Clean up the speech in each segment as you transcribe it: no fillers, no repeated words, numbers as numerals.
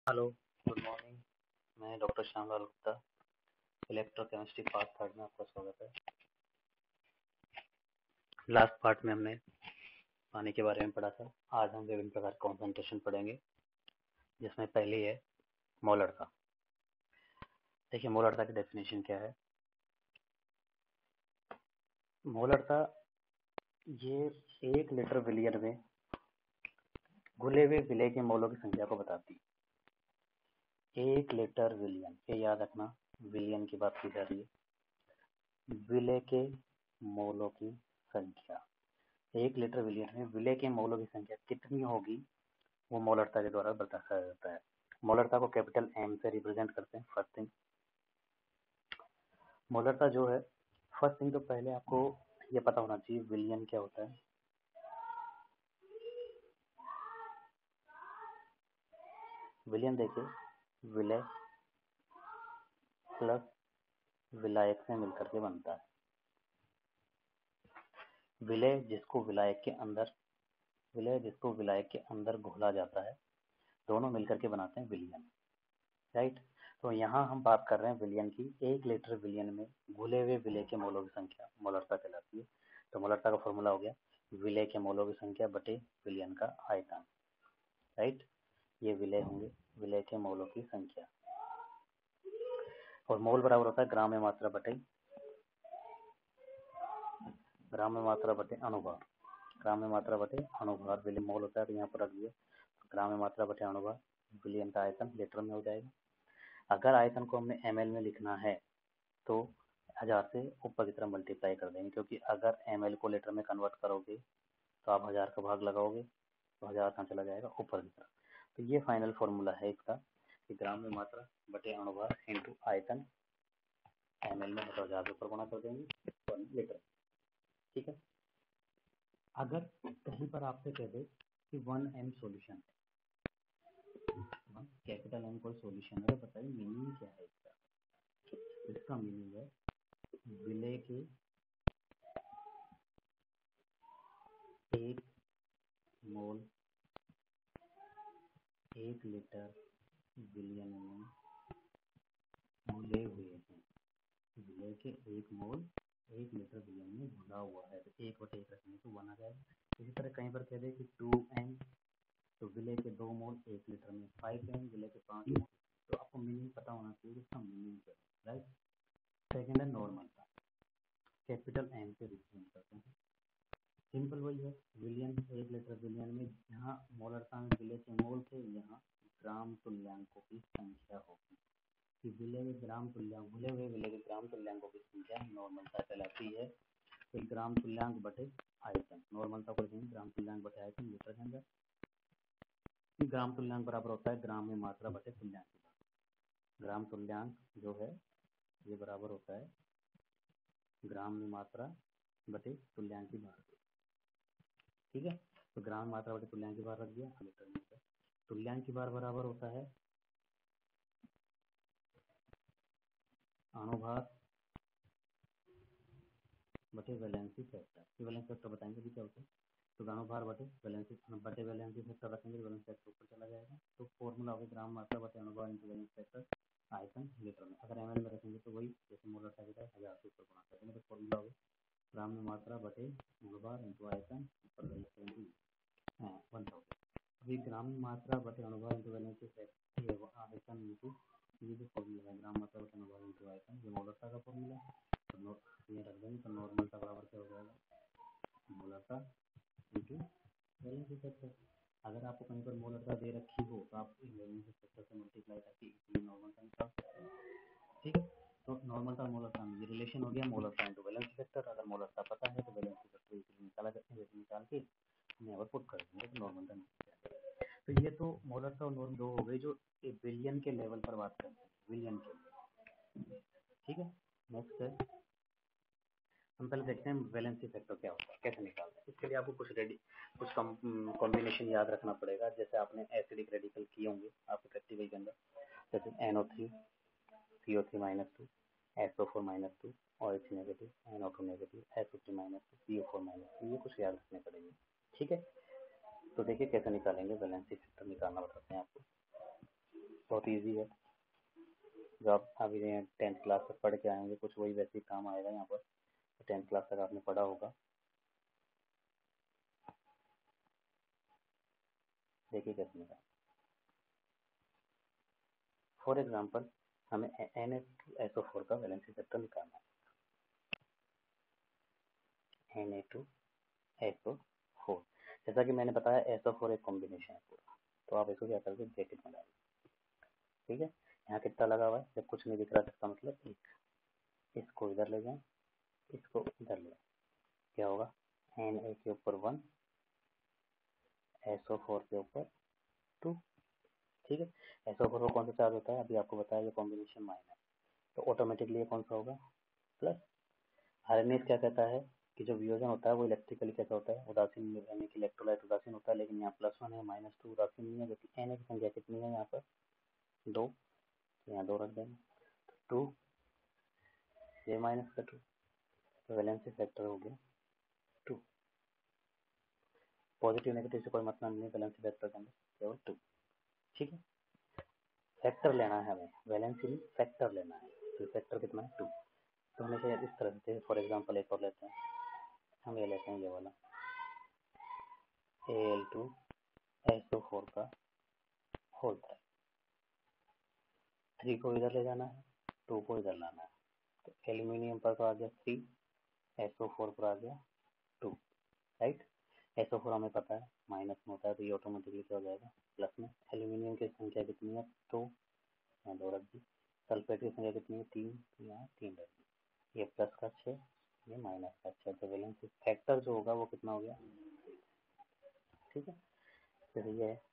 Hello, good morning. मैं doctor Shyam Gupta. Electrochemistry part third में आपका स्वागत है। लास्ट पार्ट में हमने पानी के बारे में पढ़ा था। आज हम विभिन्न प्रकार के कॉन्सेंट्रेशन पढ़ेंगे, जिसमें पहली है मोलरता। देखिए, मोलरता की डेफिनेशन क्या है। मोलरता ये 1 लीटर विलियन में घुले हुए विलय के मोलों की संख्या को बताती है। 1 लीटर विलियन, ये याद रखना, विलियन की बात की जा रही है। विलय के मोलों की संख्या, 1 लीटर विलियन में विलय के मोलों की संख्या कितनी होगी, वो मोलरता के द्वारा बताया जाता है। मोलरता को कैपिटल एम से रिप्रेजेंट करते हैं। फर्स्ट थिंग, मोलरता जो है, फर्स्ट थिंग तो पहले आपको ये पता होना चाहिए विलियन क्या होता है। विलियन देखिए, विलय प्लस विलायक से मिलकर के बनता है। विलय जिसको विलायक के अंदर घोला जाता है, दोनों मिलकर के बनाते हैं विलियन, राइट। तो यहाँ हम बात कर रहे हैं विलियन की। 1 लीटर विलियन में घुले हुए विलय के मोलों की संख्या मोलरता कहलाती है। तो मोलरता का फॉर्मूला हो गया विलय के मोलों की संख्या बटे विलियन का आयतन, राइट। ये विलय होंगे, विलय के मोलों की संख्या, और मोल बराबर होता है ग्राम में मात्रा बटे अनुभार। ग्राम में मात्रा बटे अनुभार, विलय मोल होता है तो यहाँ पर रख दिया ग्राम में मात्रा बटे अनुभार। विलियन का आयतन लीटर में हो जाएगा। अगर आयतन को हमने ml में लिखना है तो 1000 से ऊपर की तरफ मल्टीप्लाई कर देंगे, क्योंकि अगर ml को लीटर में कन्वर्ट करोगे तो आप 1000 का भाग लगाओगे तो 1000 कहाँ चला जाएगा, ऊपर की तरफ। तो ये फाइनल फॉर्मूला है इसका कि ग्राम में मात्रा बटे अनुभार इंटू आयतन, ml में 1000 के ऊपर गुणा कर देंगे 1 लीटर, ठीक है। अगर कहीं पर आपसे कह दे कि 1m सॉल्यूशन है, कैपिटल M कोई सॉल्यूशन है, बताइए मीनिंग क्या है इसका। इसका मीनिंग है विलय के 1 मोल 1 लीटर विलियन में घुले हुए हैं। विलय के 1 मोल 1 लीटर विलियन में घुला हुआ है, तो 1/1 रखेंगे तो 1 आ जाएगा। इसी तरह कहीं पर कह दे कि 2m, तो विलय के 2 मोल 1 लीटर में, 5m विलय के 5 मोल। तो आपको मीनिंग पता होना चाहिए इसका मीनिंग क्या है, राइट। सेकेंड है नॉर्मलता, कैपिटल M से रिप्रेजेंट करते हैं। सिंपल वही है, विलियन 1 लीटर विलियन में जहाँ मोलरता में विलय के मोल थे, यहाँ ग्राम तुल्यांकों की संख्या होगी कि विलय के ग्राम तुल्यांक, भुले हुए विलय के ग्राम तुल्यांकों की संख्या नॉर्मलता कहलाती है। फिर ग्राम तुल्यांक बटे आयतन, नॉर्मलता को लिखेंगे ग्राम तुल्यांक बटे आयतन लीटर के अंदर। ग्राम तुल्यांक बराबर होता है ग्राम में मात्रा बटे तुल्यांक की भार। ग्राम तुल्यांक जो है ये बराबर होता है ग्राम में मात्रा बटे तुल्यांक की भार, ठीक है। तो ग्राम मात्रा बटे तुल्यांक की भार रख दिया लीटर में। तुल्यांक की भार बराबर होता है अनुभार बटे वैलेंसी फैक्टर। वैलेंसी फैक्टर बताएंगे भी क्या होता है। तो अनुभार बटे वैलेंसी फैक्टर रखेंगे, वैलेंसी फैक्टर ऊपर चला जाएगा। तो फॉर्मूला होगा ग्राम मात्रा बटे अनुभार इंटू वैलेंसी फैक्टर आयतन लीटर में। अगर ml में रखेंगे तो वही जैसे मोलरता की तरह 1000 से ऊपर गुणा करेंगे, तो फॉर्मूला होगा ग्राम में मात्रा बटे अनुभार इंटू आयतन ऊपर वैलेंसी इंटू 1000। अभी ग्राम में मात्रा बटे अनुभार इंटू वैलेंसी फैक्टर आयतन इंटू, ये जो फॉर्मूला है ग्राम मात्रा बटे अनुभार इंटू आयतन, ये मोलरता का फॉर्मूला है। तो ये रख देंगे तो नॉर्मलता बराबर क्या हो जाएगा, मोलरता इंटू वैलेंसी फैक्टर। अगर आपको कहीं पर मोलरता दे रखी हो तो आप वैलेंसी फैक्टर से मल्टीप्लाई करके इजीली नॉर्मलता निकाल सकते हैं, ठीक है। तो नॉर्मलता और मोलरता में ये रिलेशन हो गया, मोलरता इंटू वैलेंसी फैक्टर। अगर मोलरता पता है तो वैलेंसी फैक्टर इजीली निकाला सकते हैं, निकाल के हमने यहाँ पर पुट कर देंगे तो नॉर्मलता निकल जाएगा। तो ये तो मोलरता और नॉर्मल दो हो गई जो बिलियन के लेवल पर बात करते हैं, बिलियन के, ठीक है। नेक्स्ट है, हम पहले देखते हैं वैलेंसी फैक्टर क्या होता है, कैसे निकालते हैं। इसके लिए आपको कुछ कॉम्बिनेशन याद रखना पड़ेगा। जैसे आपने एसिडिक रेडिकल किए होंगे आपके प्रैक्टिकल के अंदर, जैसे NO3 CO3-2 SO4-2 OH negative NO2 negative SO3-2 PO4-2, ये कुछ याद रखने पड़ेंगे, ठीक है। तो देखिए कैसे निकालेंगे, वैलेंसी फैक्टर निकालना बताते हैं आपको। बहुत इजी है, जो आप अभी 10th क्लास तक पढ़ के आएंगे कुछ वही वैसे ही काम आएगा यहाँ पर। 10th क्लास तक आपने पढ़ा होगा। देखिए कैसे निकाल। फॉर एग्जाम्पल हमें Na2SO4 का वैलेंसी सेक्टर निकालना है। Na2SO4, जैसा कि मैंने बताया SO4 एक कॉम्बिनेशन है पूरा, तो आप इसको क्या करके ब्रैकेट में डालिए। ठीक है, यहाँ कितना लगा हुआ है, जब कुछ नहीं दिख रहा इसका मतलब एक। इसको इधर ले जाएं, इसको इधर ले, क्या होगा, Na के ऊपर 1, SO4 के ऊपर 2। ठीक है, SO4 को कौन सा चार्ज होता है, अभी आपको बताया ये कॉम्बिनेशन माइनस, तो ऑटोमेटिकली ये कौन सा होगा, प्लस। आरएनएस क्या कहता है कि जो वियोजन होता है वो इलेक्ट्रिकली कैसा होता है, उदासीन, यानी कि इलेक्ट्रोलाइट उदासीन होता है, लेकिन यहाँ +1 है, -2 उदासीन नहीं है, जबकि Na की संख्या कितनी है यहाँ पर 2, तो यहाँ 2 रख देंगे, 2 ये -2, तो वैलेंसी फैक्टर हो गया 2। पॉजिटिव नेगेटिव से कोई मतलब नहीं, वैलेंसी फैक्टर के अंदर केवल 2। ठीक है, फैक्टर लेना है हमें, वैलेंसी नहीं फैक्टर लेना है, तो फैक्टर कितना है 2। तो हमेशा इस तरह से, फॉर एग्जाम्पल एक और लेते हैं, हम ये लेते हैं ये वाला Al2SO4 का होल है। 3 को इधर ले जाना है, 2 को इधर लाना है, तो एल्यूमिनियम पर तो आ गया 3, SO4 पर आ गया 2, राइट। SO4 हमें पता है माइनस में होता है, तो ये ऑटोमेटिकली क्या हो जाएगा, प्लस में। एल्यूमिनियम की संख्या कितनी है 2, यहाँ 2 रख दी। सल्फेट की संख्या कितनी है 3, यहाँ 3 रख दी। ये प्लस का 6, ये माइनस का 6, तो वैलेंसी फैक्टर जो होगा वो कितना हो गया। ठीक है, फिर ये है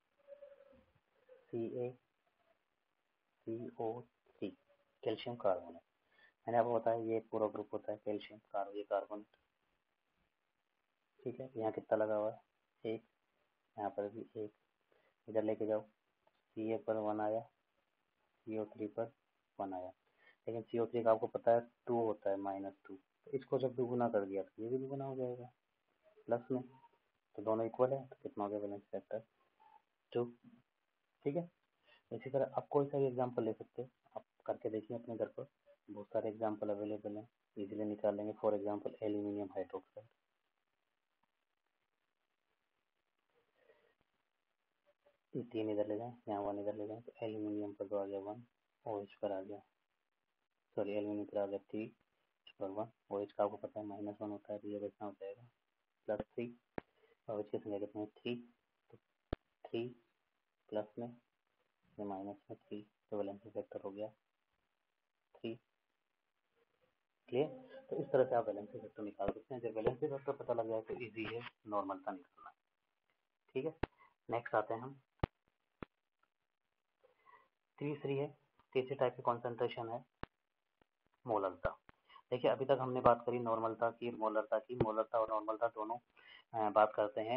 CaCO3, कैल्शियम कार्बोनेट। मैंने आपको बताया ये एक पूरा ग्रुप होता है कैल्शियम ये कार्बोनेट। ठीक है, यहाँ कितना लगा हुआ है 1, यहाँ पर भी 1, इधर लेके जाओ, Ca पर 1 आया, CO3 पर 1 आया, लेकिन CO3 का आपको पता है 2 होता है, -2, तो इसको जब दुगुना कर दिया तो ये भी दुगुना हो जाएगा प्लस में, तो दोनों इक्वल है, तो कितना हो गया वैलेंस फैक्टर 2। ठीक है, इसी तरह आप कोई सा भी एग्जाम्पल ले सकते हैं, आप करके देखिए अपने घर पर, बहुत सारे एग्जाम्पल अवेलेबल हैं, इजीली निकाल लेंगे। फॉर एग्जाम्पल एल्यूमिनियम हाइड्रोक्साइड, ये 3 इधर ले जाएं, यहाँ 1 इधर ले जाएं, तो एल्यूमिनियम पर तो आ गया 1, OH पर आ गया, सॉरी एल्यूमिनियम पर आ गया 3 पर 1, OH का आपको पता है -1 होता है, तो ये कितना हो जाएगा +3, OH की संख्या कितनी है 3, तो 3 प्लस में, ये माइनस में 3, तो वैलेंसी फैक्टर हो गया 3। क्लियर, तो इस तरह से आप वैलेंसी फैक्टर निकाल सकते हैं। जब वैलेंसी फैक्टर पता लग जाए तो इजी है नॉर्मलता निकालना। ठीक है, नेक्स्ट आते हैं हम, तीसरी टाइप की कॉन्सेंट्रेशन है मोलरता। देखिए अभी तक हमने बात करी नॉर्मलता की, मोलरता की। मोलरता और नॉर्मलता दोनों बात करते हैं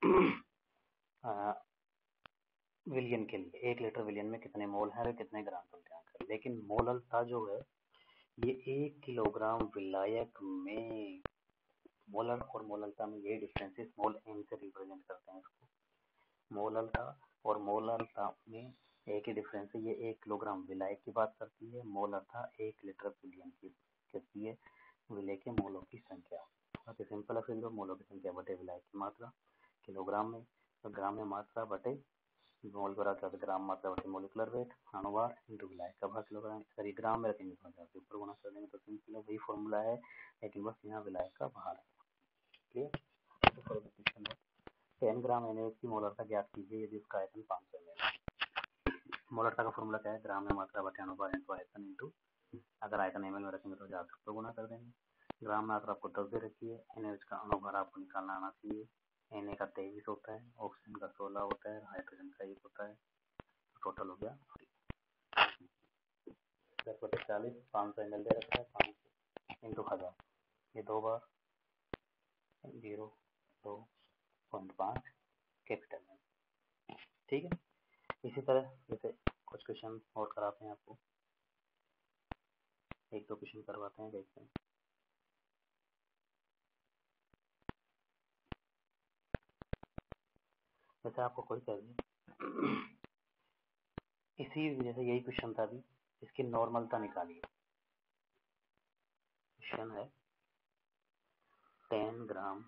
विलियन के लिए, 1 लीटर विलियन में कितने मोल है और कितने ग्राम तुल्यांक है। लेकिन मोलरता जो है ये 1 किलोग्राम विलायक में, मोलर और मोलरता में ये डिफरेंस है, स्मॉल m से रिप्रेजेंट करते हैं इसको। मोलरता और मोलरता में एक ही डिफरेंस है, ये 1 किलोग्राम विलायक की बात करती है, मोलरता 1 लीटर विलियन की कहती है। विलय के मोलों की संख्या, तो सिंपल है, मोलों की संख्या बटे विलायक की मात्रा किलोग्राम में, तो ग्राम में मात्रा बटे मोल पर आता है, ग्राम मात्रा बटे मोलिकुलर वेट, अणुभार इंटू विलायक का भार किलोग्राम। सॉरी ग्राम में रखेंगे तो ऊपर गुणा कर देंगे, तो सिंपल वही फॉर्मूला है, लेकिन बस यहाँ विलायक का भार है। क्लियर, 10 ग्राम NaOH की मोलरता ज्ञात कीजिए यदि उसका आयतन 500 ml है। मोलरता का फॉर्मूला क्या है, ग्राम में मात्रा बटे अणुभार इंटू आयतन इंटू, अगर आयतन ml में रखेंगे तो 1000 से गुणा कर देंगे। ग्राम मात्रा आपको 10 दे रखी है, NaOH का अणुभार आपको निकालना आना चाहिए। Na का 23 होता है, ऑक्सीजन का 16 होता है, हाइड्रोजन का 1 होता है, टोटल हो गया 10/40, 500 ml दे रखा है, 500 इंटू 1000, ये 2 बार 0.5 कैपिटल में। ठीक है, इसी तरह जैसे कुछ क्वेश्चन और कराते हैं आपको, 1-2 क्वेश्चन करवाते हैं, देखते हैं। जैसे आपको कोई चाहिए इसी वजह से यही क्वेश्चन था अभी, इसकी नॉर्मलता निकालिए। क्वेश्चन है 10 ग्राम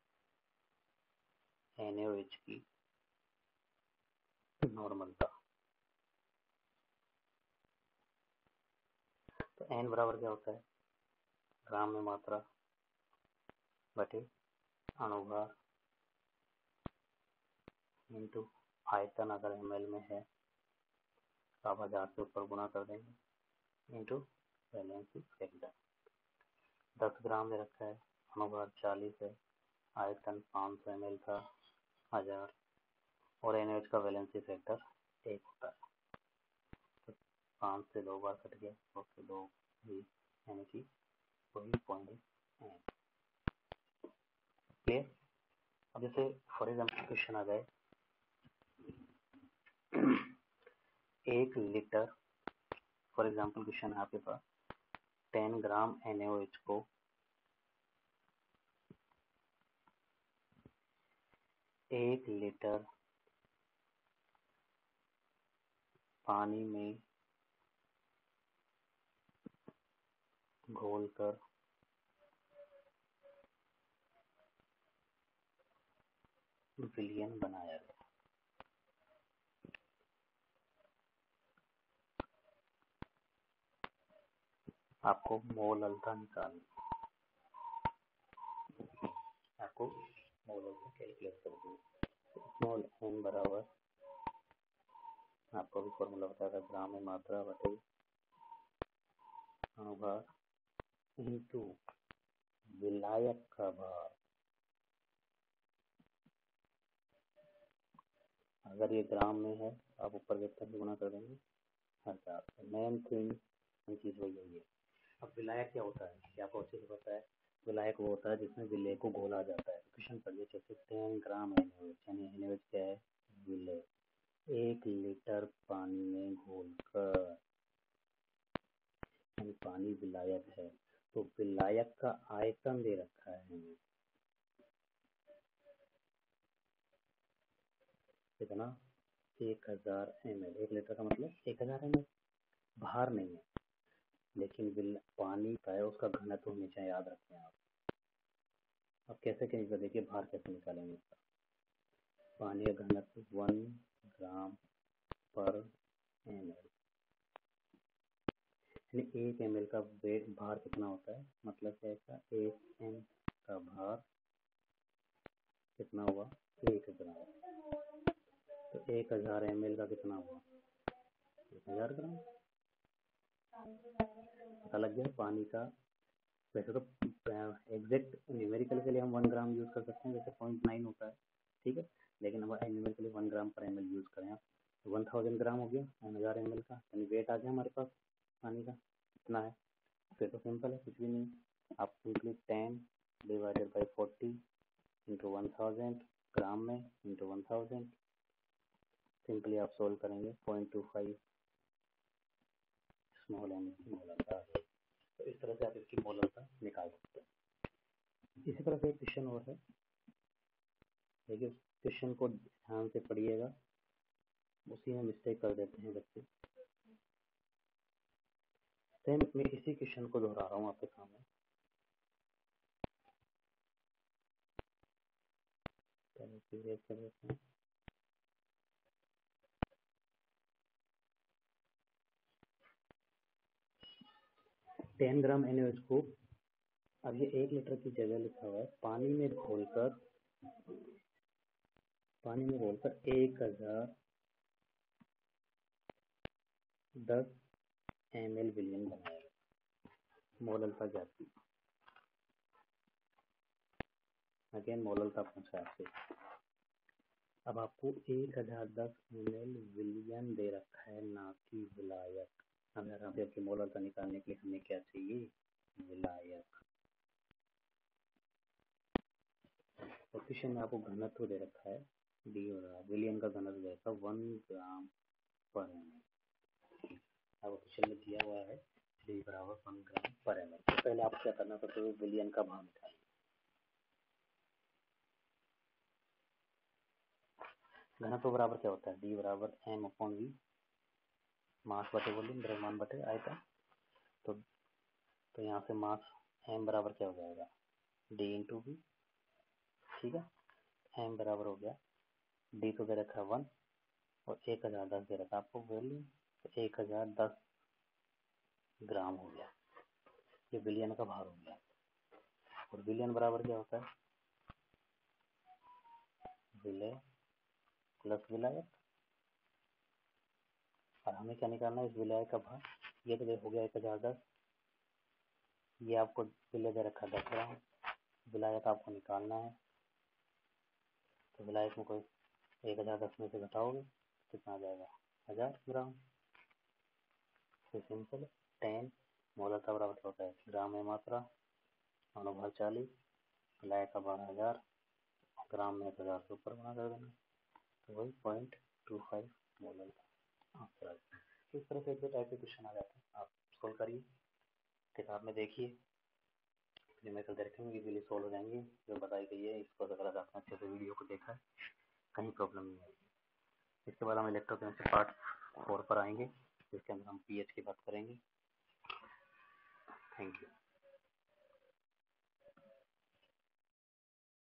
NaOH की नॉर्मलता। तो N बराबर क्या होता है, ग्राम में मात्रा बटे अणुभार इंटू आयतन, अगर ml में है तो आप 1000 से ऊपर गुणा कर देंगे, इंटू वैलेंसी फैक्टर। 10 ग्राम दे रखा है, अणुभार 40 है, आयतन 500 ml का 1000, और NaOH का वैलेंसी फैक्टर 1 होता है। तो 5 से 2 बार कट गया, 2 से 2 भी, यानी कि वही पॉइंट है। क्लियर। अब जैसे फॉर एग्जाम्पल क्वेश्चन आ जाए 1 लीटर, फॉर एग्जाम्पल क्वेश्चन है आपके पास 10 ग्राम NaOH को 1 लीटर पानी में घोलकर विलयन बनाया गया। आपको मोललता निकालनी, आपको मोललता कैलकुलेट कर दी। स्मॉल n बराबर, आपको भी फॉर्मूला बताया था, ग्राम में मात्रा बटे अणुभार इंटू विलायक का भार। अगर ये ग्राम में है आप ऊपर वेक्टर से गुणा कर देंगे 1000। मेन थिंग चीज वही है। अब विलायक क्या होता है, क्या आपको अच्छे से पता है। विलायक वो होता है जिसमें विलय को घोला जाता है। क्वेश्चन पढ़िए, जैसे 10 ग्राम NaOH, यानी NaOH क्या है, विलय। 1 लीटर पानी में घोलकर, यानी पानी विलायक है, तो विलायक का आयतन दे रखा है हमें कितना, 1000 ml। 1 लीटर का मतलब 1000 ml, भार नहीं है, लेकिन पानी का है, उसका घनत्व हमेशा याद रखें आप। अब कैसे करेंगे, देखिए भार कैसे निकालेंगे इसका। पानी का घनत्व 1 ग्राम पर ml, यानी 1 ml का वेट भार कितना होता है, मतलब क्या है, 1 m का भार कितना हुआ, 1 ग्राम। तो 1000 ml का कितना हुआ, 1000 ग्राम। पता लग गया पानी का। वैसे तो एग्जैक्ट न्यूमेरिकल के लिए हम 1 ग्राम यूज कर सकते हैं, जैसे 0.9 होता है, ठीक है, लेकिन हम न्यूमेरिकली 1 ग्राम पर ml यूज करें आप, तो 1000 ग्राम हो गया 1000 ml का, यानी वेट आ गया हमारे पास पानी का कितना है। फिर तो सिंपल है, कुछ भी नहीं, आप simply 10 divided by 40 into 1000 gram में इंटू 1000, सिंपली आप सोल्व करेंगे 0.25 स्मॉल m की मोलरता है। तो इस तरह से आप इसकी मोलरता निकाल सकते हैं। इसी तरह से एक क्वेश्चन और है, देखिए क्वेश्चन को ध्यान से पढ़िएगा, उसी में मिस्टेक कर देते हैं बच्चे। तो मैं इसी क्वेश्चन को दोहरा रहा हूँ आपके सामने। कर देते हैं। 10 ग्राम NaOH को, अब ये 1 लीटर की जगह लिखा हुआ है, पानी में घोलकर 1010 ml विलयन बनाया, मोललता जाती। अगेन मोललता पूछा आपसे। अब आपको 1010 ml विलयन दे रखा है, ना कि विलायक। अब यहाँ पे आपकी मोललता निकालने के लिए हमें क्या चाहिए, विलायक। तो क्वेश्चन में आपको घनत्व दे रखा है, डी हो रहा है, विलयन का घनत्व दे रखा है 1 ग्राम पर ml। अब क्वेश्चन में दिया हुआ है डी बराबर 1 ग्राम पर ml। तो पहले आपको क्या करना पड़ता है, विलयन का भाव निकालना। घनत्व बराबर क्या होता है, डी बराबर m अपॉन वी, मास बटे वॉल्यूम, द्रव्यमान बटे आयतन। तो यहाँ से मास m बराबर क्या हो जाएगा, d इंटू बी। ठीक है, m बराबर हो गया, d तो दे रखा है 1 और 1010 दे रखा है आपको वॉल्यूम, तो 1010 ग्राम हो गया। ये बिलियन का भार हो गया। और बिलियन बराबर क्या होता है, विलय प्लस विलायक। और हमें क्या निकालना है, इस विलय का भार। ये तो हो गया 1010, ये आपको विलय दे रखा है 10 ग्राम, विलायक आपको निकालना है। तो विलायक में कोई 1010 में से घटाओगे कितना आ जाएगा, 1000 ग्राम। तो सिंपल 10 मोलता बराबर क्या होता है, ग्राम में मात्रा, अनुभाग 40, विलायक का भार 1000, ग्राम में 1000 से ऊपर बना कर देना, तो वही 0.25 मोलर का आंसर आ जाता है। इस तरह से एक दो टाइप के क्वेश्चन आ जाते हैं, आप सोल्व करिए, किताब में देखिए, न्यूमेरिकल डायरेक्शन इजीली सोल्व हो जाएंगे। जो बताई गई है इसको अगर आपने अच्छे से वीडियो को देखा है, कहीं प्रॉब्लम नहीं आएगी। इसके बाद हम इलेक्ट्रोकेमिस्ट्री पार्ट 4 पर आएंगे, जिसके अंदर हम पीएच की बात करेंगे। Thank you.